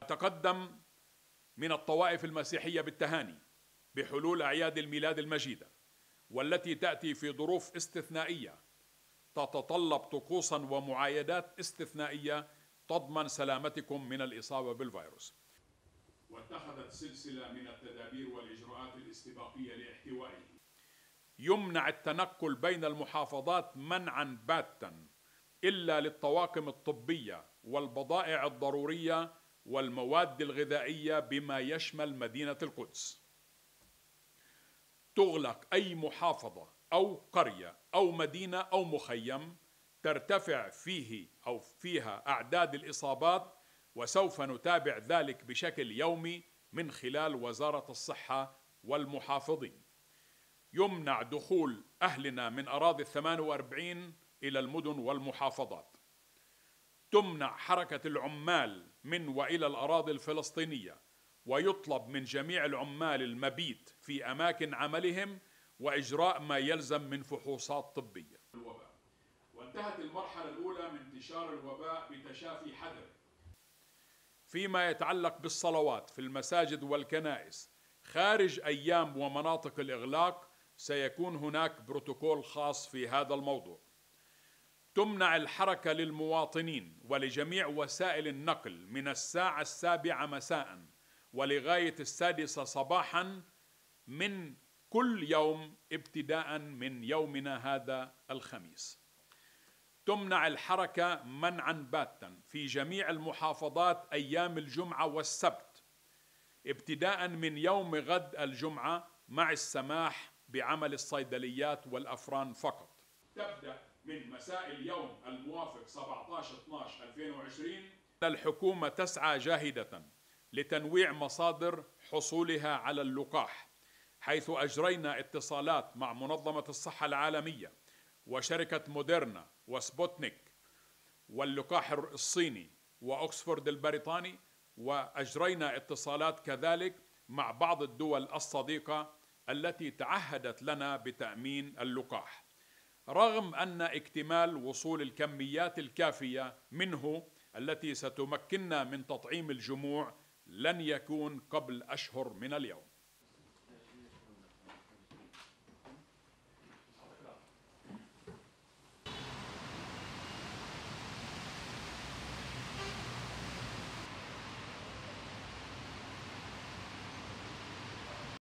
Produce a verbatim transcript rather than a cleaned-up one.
نتقدم من الطوائف المسيحية بالتهاني بحلول أعياد الميلاد المجيدة، والتي تأتي في ظروف استثنائية تتطلب طقوسا ومعايدات استثنائية تضمن سلامتكم من الإصابة بالفيروس. واتخذت سلسلة من التدابير والإجراءات الاستباقية لاحتوائه. يمنع التنقل بين المحافظات منعا باتا إلا للطواقم الطبية والبضائع الضرورية والمواد الغذائية بما يشمل مدينة القدس. تغلق أي محافظة أو قرية أو مدينة أو مخيم ترتفع فيه أو فيها أعداد الإصابات، وسوف نتابع ذلك بشكل يومي من خلال وزارة الصحة والمحافظين. يمنع دخول أهلنا من أراضي الثمان وأربعين إلى المدن والمحافظات. تمنع حركة العمال من وإلى الأراضي الفلسطينية، ويطلب من جميع العمال المبيت في أماكن عملهم وإجراء ما يلزم من فحوصات طبية. الوباء. وانتهت المرحلة الأولى من انتشار الوباء بتشافي حذر. فيما يتعلق بالصلوات في المساجد والكنائس خارج أيام ومناطق الإغلاق سيكون هناك بروتوكول خاص في هذا الموضوع. تمنع الحركة للمواطنين ولجميع وسائل النقل من الساعة السابعة مساء ولغاية السادسة صباحا من كل يوم ابتداء من يومنا هذا الخميس. تمنع الحركة منعا باتا في جميع المحافظات أيام الجمعة والسبت ابتداء من يوم غد الجمعة، مع السماح بعمل الصيدليات والأفران فقط. تبدأ من مساء اليوم الموافق سبعة عشر اثني عشر ألفين وعشرين. الحكومة تسعى جاهدة لتنويع مصادر حصولها على اللقاح، حيث أجرينا اتصالات مع منظمة الصحة العالمية وشركة موديرنا وسبوتنيك واللقاح الصيني وأكسفورد البريطاني، وأجرينا اتصالات كذلك مع بعض الدول الصديقة التي تعهدت لنا بتأمين اللقاح، رغم أن اكتمال وصول الكميات الكافية منه التي ستمكننا من تطعيم الجموع لن يكون قبل أشهر من اليوم.